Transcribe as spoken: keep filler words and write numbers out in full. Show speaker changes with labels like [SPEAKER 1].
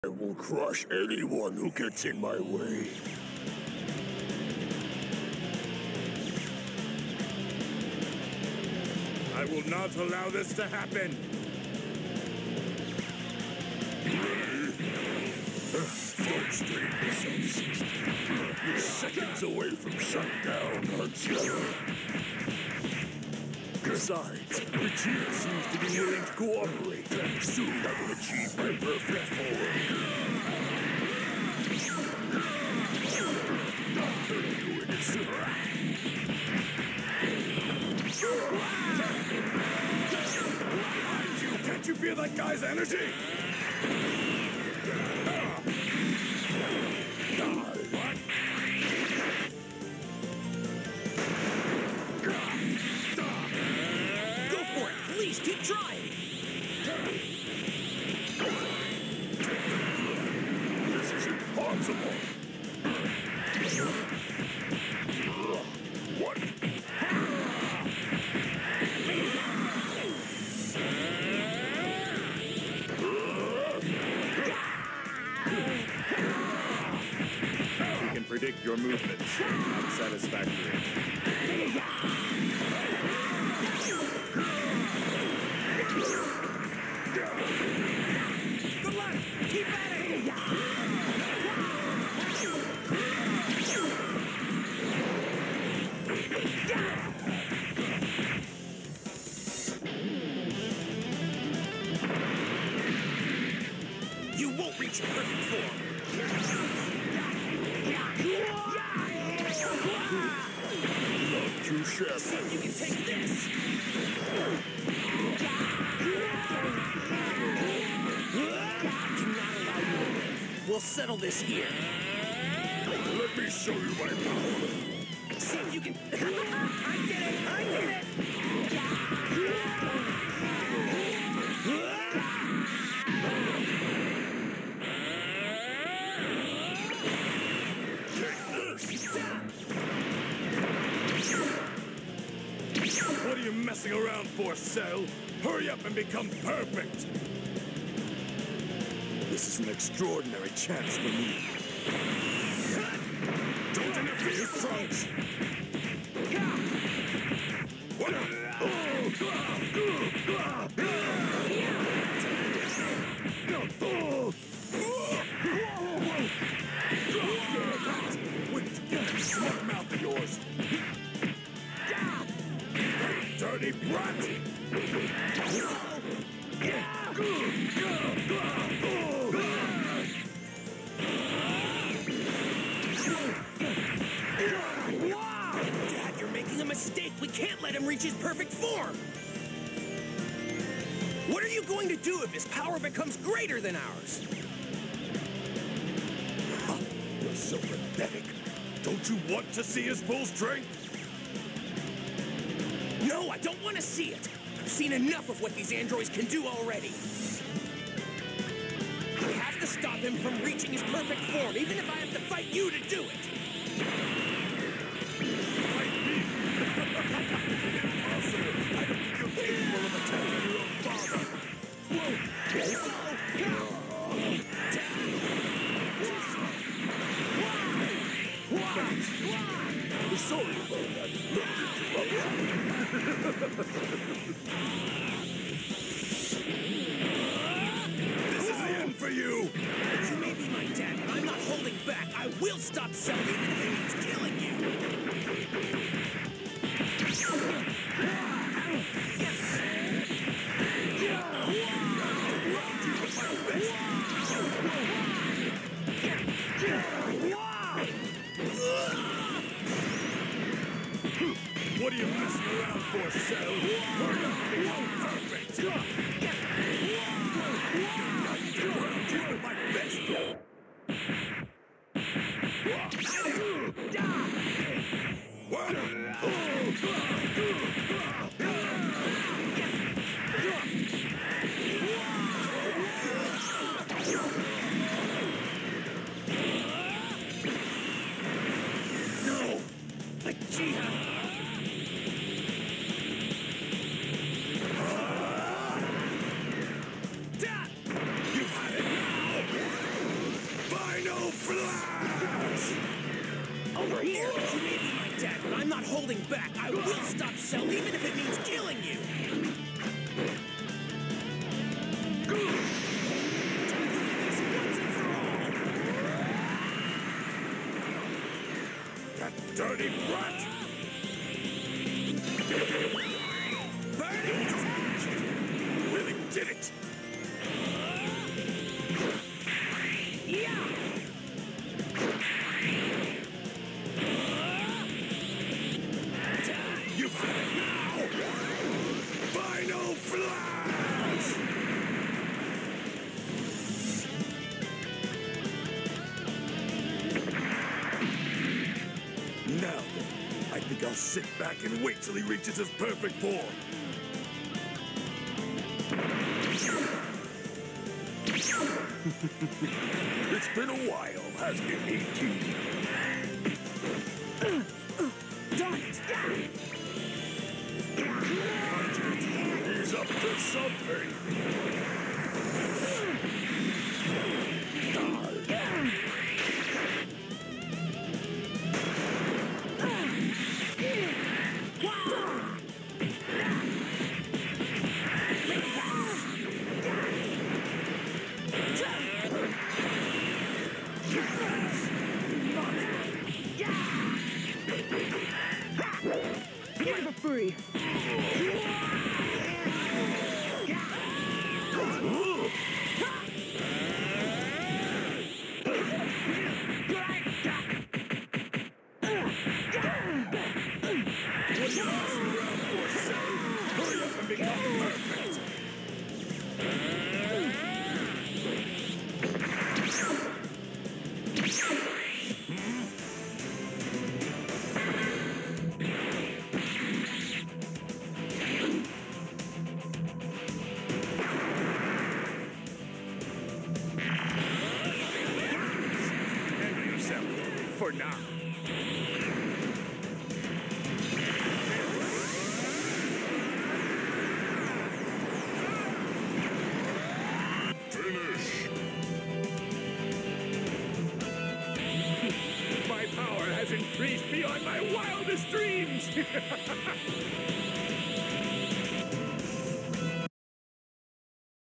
[SPEAKER 1] I will crush anyone who gets in my way.
[SPEAKER 2] I will not allow this to happen.
[SPEAKER 1] Don't strain yourself, sixty. You're seconds away from shutdown, aren't you? Besides, Vegeta seems to be willing to cooperate. Soon I will achieve my perfect form. I'll turn you into Super. Behind you! Can't you feel that guy's energy? What?
[SPEAKER 3] Go for it! Please, keep trying!
[SPEAKER 1] This is impossible! What?
[SPEAKER 2] We can predict your movements. Not satisfactory.
[SPEAKER 3] Good luck! Keep at it! You won't reach your perfect form!
[SPEAKER 1] Not too shabby.
[SPEAKER 3] See if you can take this! I cannot allow you to live. We'll settle this here.
[SPEAKER 1] Let me show you my power.
[SPEAKER 3] See if you can... I get it! I get it!
[SPEAKER 2] What are you messing around for, Cell? Hurry up and become perfect!
[SPEAKER 1] This is an extraordinary chance for me.
[SPEAKER 2] Don't interfere, Trunks!
[SPEAKER 1] What?
[SPEAKER 2] Wait, get that smart mouth of yours! Dirty brat!
[SPEAKER 3] Dad, you're making a mistake. We can't let him reach his perfect form. What are you going to do if his power becomes greater than ours?
[SPEAKER 1] You're so pathetic.
[SPEAKER 2] Don't you want to see his full strength?
[SPEAKER 3] No, I don't want to see it. I've seen enough of what these androids can do already. We have to stop him from reaching his perfect form, even if I have to fight you to do it.
[SPEAKER 2] Fight me! Impossible! I don't think you're capable of attacking your own father!
[SPEAKER 1] Sorry about that.
[SPEAKER 2] This is the end for you!
[SPEAKER 3] You may be my dad, but I'm not holding back. I will stop Cell even if it means killing you.
[SPEAKER 2] What are you messing around for, Cell? Hurry up and become perfect! I need to ground you with my fist! What?
[SPEAKER 3] No! Vegeta! holding back. I will stop Cell, even if it means killing you. Once and for all.
[SPEAKER 1] That dirty brat!
[SPEAKER 3] Burn it!
[SPEAKER 1] Really did it! You've had it now! Final flash! Now then, I think I'll sit back and wait till he reaches his perfect form. It's been a while, hasn't it, E T?
[SPEAKER 3] Darn it!
[SPEAKER 1] He's up to something.
[SPEAKER 4] Here's a free.
[SPEAKER 1] Hurry up and become perfect. Handle yourself for now. Finish! My power has increased beyond my wildest dreams!